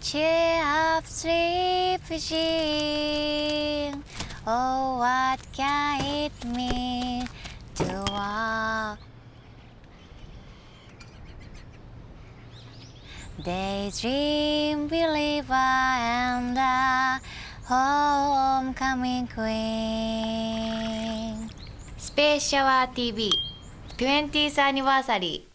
cheer of sleeping. Oh, what can it mean to walk? Daydream believer and the homecoming queen. スペースシャワー TV 20th アニバーサリー